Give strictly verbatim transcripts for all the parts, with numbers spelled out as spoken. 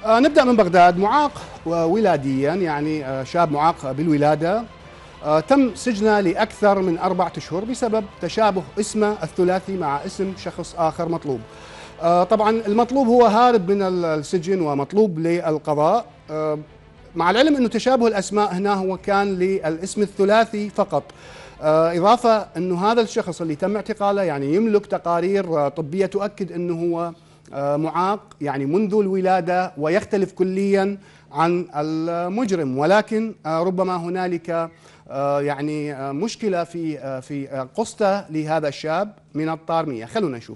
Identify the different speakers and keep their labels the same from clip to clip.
Speaker 1: آه نبدأ من بغداد. معاق ولاديا، يعني آه شاب معاق بالولادة، آه تم سجنه لأكثر من أربعة أشهر بسبب تشابه اسمه الثلاثي مع اسم شخص آخر مطلوب. آه طبعا المطلوب هو هارب من السجن ومطلوب للقضاء، آه مع العلم أنه تشابه الأسماء هنا هو كان للاسم الثلاثي فقط. آه إضافة أنه هذا الشخص اللي تم اعتقاله يعني يملك تقارير طبية تؤكد أنه هو معاق يعني منذ الولادة، ويختلف كليا عن المجرم، ولكن ربما هنالك يعني مشكلة في في قسطة لهذا الشاب من الطارمية. خلونا نشوف.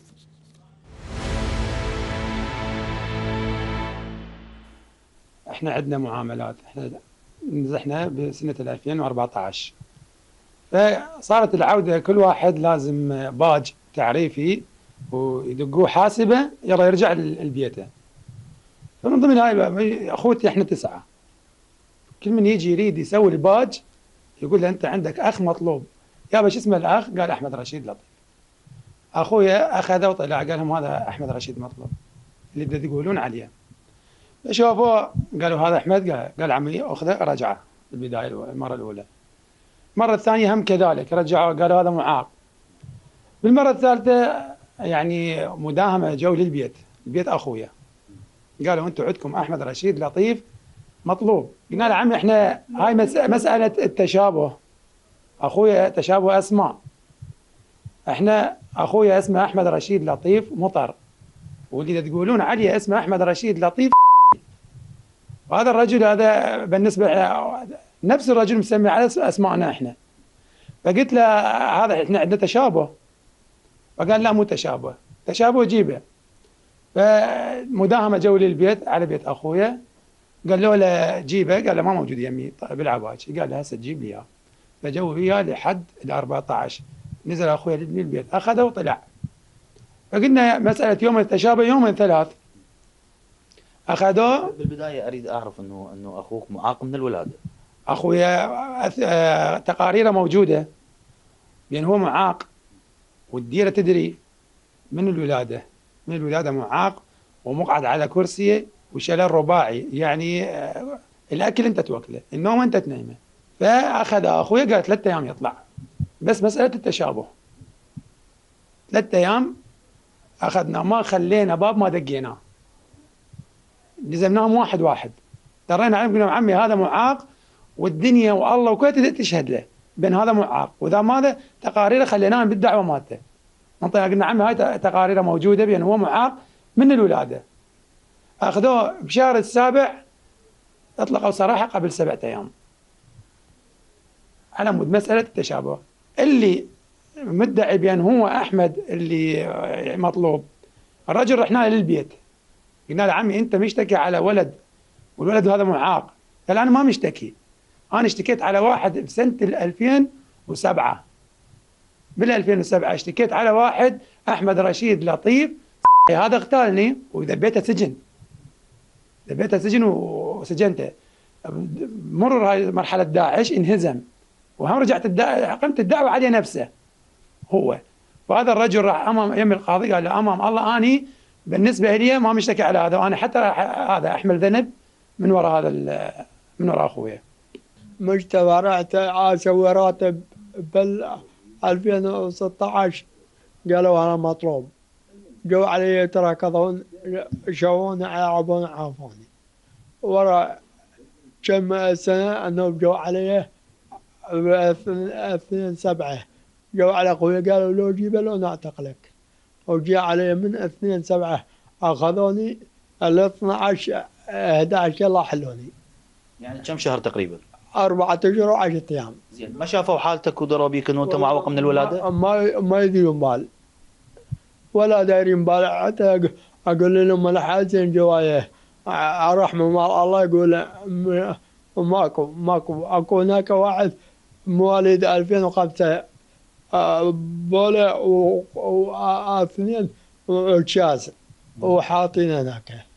Speaker 2: احنا عندنا معاملات، احنا نزحنا بسنة ألفين وأربعة عشر، فصارت العودة كل واحد لازم باج تعريفي ويدقوه حاسبه يلا يرجع لبيته. فمن ضمن هاي اخوتي احنا تسعه، كل من يجي يريد يسوي الباج يقول له انت عندك اخ مطلوب. يابا شو اسمه الاخ؟ قال احمد رشيد لطيف. اخويا اخذه وطلع قال لهم هذا احمد رشيد مطلوب اللي بدهم يقولون عليه. شافوه قالوا هذا احمد، قال, قال عمي اخذه رجعه بالبدايه المره الاولى. المره الثانيه هم كذلك رجعوا قالوا هذا معاق. بالمره الثالثه يعني مداهمه جو للبيت، البيت اخويا، قالوا انتم عندكم احمد رشيد لطيف مطلوب. قلنا له عمي احنا هاي مساله التشابه، اخويا تشابه اسماء، احنا اخويا اسمه احمد رشيد لطيف مطر، واللي تقولون عليه اسمه احمد رشيد لطيف. وهذا الرجل هذا بالنسبه نفس الرجل مسمي على اسمائنا احنا. فقلت له هذا احنا عندنا تشابه، فقال لا مو تشابه، تشابه جيبه. فمداهمه جو للبيت على بيت اخويا، قال له لا جيبه، قال له ما موجود يمي بالعباج، قال له هسه تجيب لي اياه. فجو وياه لحد ال أربعة عشر، نزل اخويا للبيت اخذه وطلع. فقلنا مساله يوم التشابه يوم ثلاث اخذوه.
Speaker 3: بالبدايه اريد اعرف انه انه اخوك معاق من الولاده.
Speaker 2: اخويا تقاريره موجوده بان هو معاق، والديره تدري من الولاده، من الولاده معاق ومقعد على كرسي وشلل رباعي، يعني الاكل انت توكله، النوم انت تنيمه. فاخذ اخويا قال ثلاثة ايام يطلع، بس مساله التشابه ثلاثة ايام اخذنا، ما خلينا باب ما دقيناه، لزمناهم واحد واحد، درينا عليهم قلنا عمي هذا معاق والدنيا والله وكل تشهد له بان هذا معاق، واذا ماذا تقاريره خليناه بالدعوه مالته. منطقه قلنا عمي هاي تقاريره موجوده بان هو معاق من الولاده. اخذوه بشهر السابع، اطلقوا سراحه قبل سبعة ايام على مود مساله التشابه. اللي مدعي بان هو احمد اللي مطلوب، الرجل رحنا له للبيت قلنا له عمي انت مشتكي على ولد والولد هذا معاق. قال انا ما مشتكي، انا اشتكيت على واحد بسنه ألفين وسبعة، بال ألفين وسبعة اشتكيت على واحد احمد رشيد لطيف هذا اغتالني وذبيته سجن، ذبيته سجن وسجنته. مرر هاي مرحله داعش انهزم، وهم رجعت الدعوة قمت الدعوه عليه نفسه هو. وهذا الرجل راح امام يم القاضي قال له امام الله اني بالنسبه لي ما مشتكي على هذا، وانا حتى هذا احمل ذنب من وراء هذا من وراء اخويا.
Speaker 4: مجتمع رحت اسوي راتب بال ألفين وستة عشر، قالوا انا مطلوب، جو علي يتركضون شووني يلعبون عافوني. ورا كم سنه انه جو علي اثنين سبعة، جو على اخوي قالوا لو جيب له نعتق لك، وجي علي من اثنين سبعة اخذوني ال اثني عشر أحد عشر يلا حلوني.
Speaker 3: يعني كم شهر تقريبا؟
Speaker 4: أربعة أشهر وعشرة أيام.
Speaker 3: زين، ما شافوا حالتك ودروا بيك انه انت معوق من الولاده؟
Speaker 4: ما ما يديرون بال ولا دايرين بال، حتى اقول لهم انا حازين جوايه اروح من مال الله يقول ماكو ماكو اكو هناك واحد مواليد ألفين وخمسة بوله واثنين وشاز وحاطين هناك.